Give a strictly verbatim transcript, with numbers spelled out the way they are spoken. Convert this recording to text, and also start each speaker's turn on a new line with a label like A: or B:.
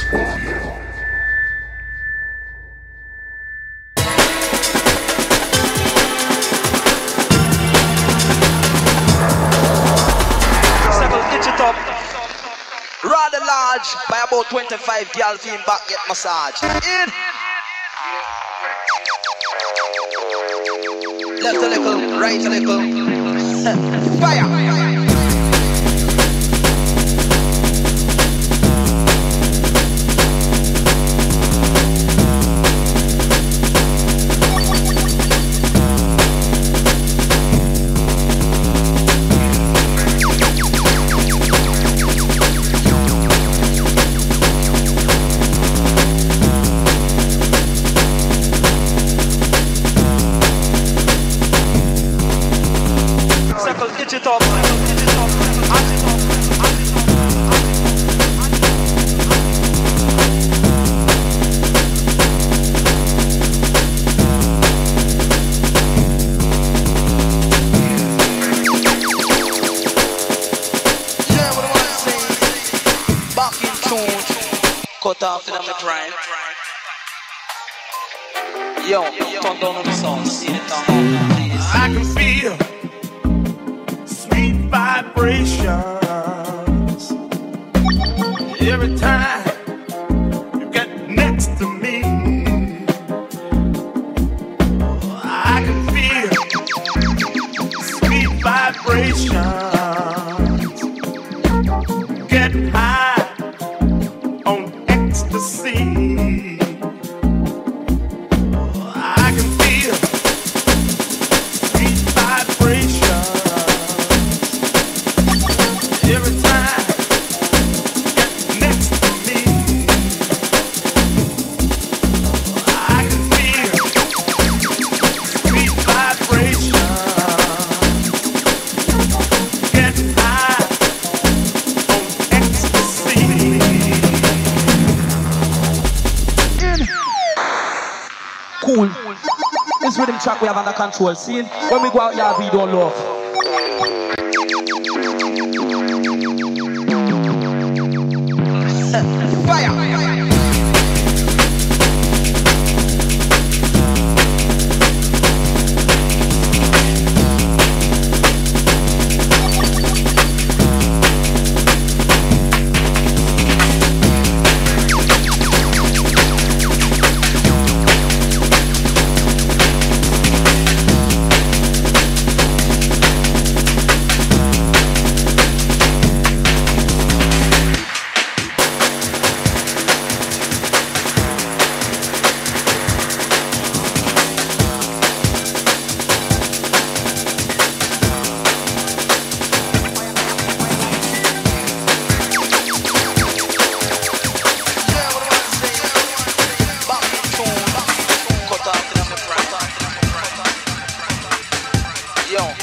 A: Rather large by about twenty-five girl team back get massage. In. Left a little, right a little. Fire. It up. Cut off in the crime. Yo, turn down on the sound. See it on, please.
B: I can feel sweet vibrations every time you get next to me. I can feel sweet vibrations get high on ecstasy. I can feel sweet vibrations every time you get next to me. I can feel sweet vibrations get high on ecstasy.
A: Cool. This rhythm track we have under control. See, when we go out here, we don't love. Fire! Yo.